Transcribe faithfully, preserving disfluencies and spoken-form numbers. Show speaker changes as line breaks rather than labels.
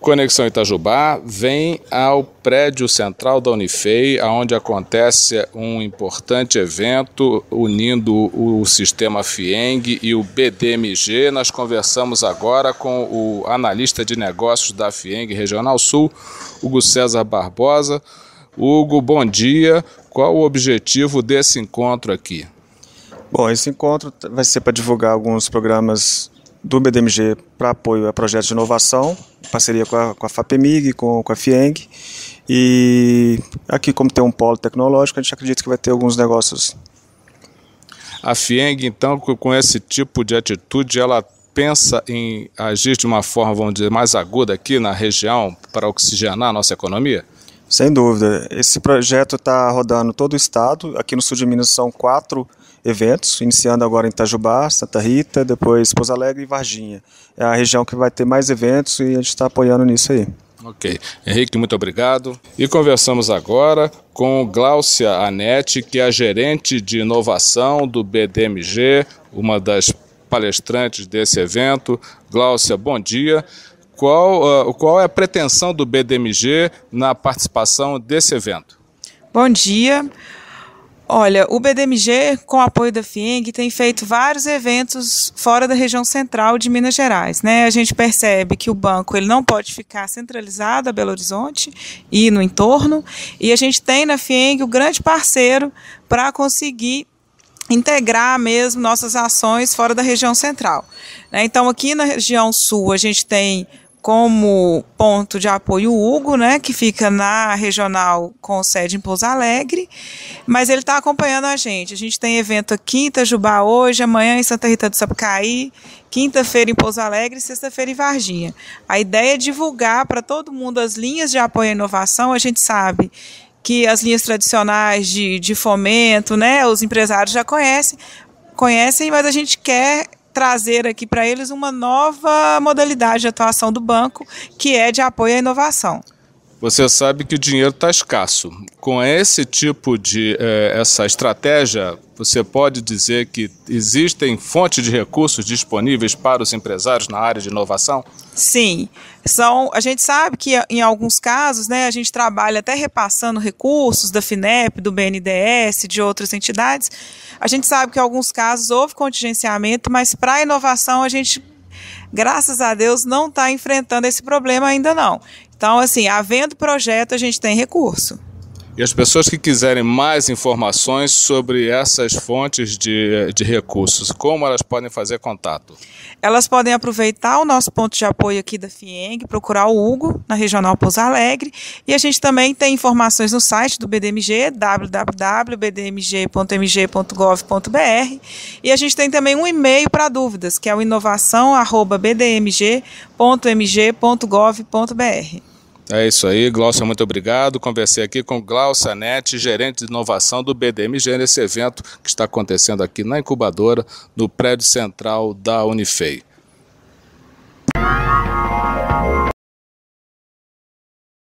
Conexão Itajubá vem ao prédio central da Unifei, onde acontece um importante evento unindo o sistema FIENG e o B D M G. Nós conversamos agora com o analista de negócios da FIENG Regional Sul, Hugo César Barbosa. Hugo, bom dia. Qual o objetivo desse encontro aqui?
Bom, esse encontro vai ser para divulgar alguns programas do B D M G para apoio a projetos de inovação, em parceria com a, com a FAPEMIG, com, com a FIENG. E aqui, como tem um polo tecnológico, a gente acredita que vai ter alguns negócios.
A FIENG, então, com esse tipo de atitude, ela pensa em agir de uma forma, vamos dizer, mais aguda aqui na região para oxigenar a nossa economia?
Sem dúvida. Esse projeto está rodando todo o estado. Aqui no sul de Minas são quatro eventos, iniciando agora em Itajubá, Santa Rita, depois Pouso Alegre e Varginha. É a região que vai ter mais eventos e a gente está apoiando nisso aí.
Ok. Henrique, muito obrigado. E conversamos agora com Gláucia Anete, que é a gerente de inovação do B D M G, uma das palestrantes desse evento. Gláucia, bom dia. Qual, uh, qual é a pretensão do B D M G na participação desse evento?
Bom dia. Olha, o B D M G, com o apoio da FIENG, tem feito vários eventos fora da região central de Minas Gerais, né? A gente percebe que o banco ele não pode ficar centralizado a Belo Horizonte e no entorno, e a gente tem na FIENG o grande parceiro para conseguir integrar mesmo nossas ações fora da região central. Então, aqui na região sul, a gente tem como ponto de apoio o Hugo, né, que fica na regional com sede em Pouso Alegre, mas ele está acompanhando a gente. A gente tem evento aqui em Itajubá hoje, amanhã em Santa Rita do Sapucaí, quinta-feira em Pouso Alegre e sexta-feira em Varginha. A ideia é divulgar para todo mundo as linhas de apoio à inovação. A gente sabe que as linhas tradicionais de, de fomento, né, os empresários já conhecem, conhecem, mas a gente quer trazer aqui para eles uma nova modalidade de atuação do banco, que é de apoio à inovação.
Você sabe que o dinheiro está escasso. Com esse tipo de eh, essa estratégia, você pode dizer que existem fontes de recursos disponíveis para os empresários na área de inovação?
Sim. São, a gente sabe que em alguns casos, né, a gente trabalha até repassando recursos da FINEP, do B N D E S, de outras entidades. A gente sabe que em alguns casos houve contingenciamento, mas para a inovação a gente, graças a Deus, não está enfrentando esse problema ainda não. Então, assim, havendo projeto, a gente tem recurso.
E as pessoas que quiserem mais informações sobre essas fontes de, de recursos, como elas podem fazer contato?
Elas podem aproveitar o nosso ponto de apoio aqui da FIENG, procurar o Hugo, na Regional Pouso Alegre, e a gente também tem informações no site do B D M G, w w w ponto b d m g ponto m g ponto gov ponto b r, e a gente tem também um e-mail para dúvidas, que é o inovação arroba b d m g ponto m g ponto gov ponto b r.
É isso aí, Gláucia, muito obrigado. Conversei aqui com Gláucia Anete, gerente de inovação do B D M G, nesse evento que está acontecendo aqui na incubadora, no prédio central da Unifei.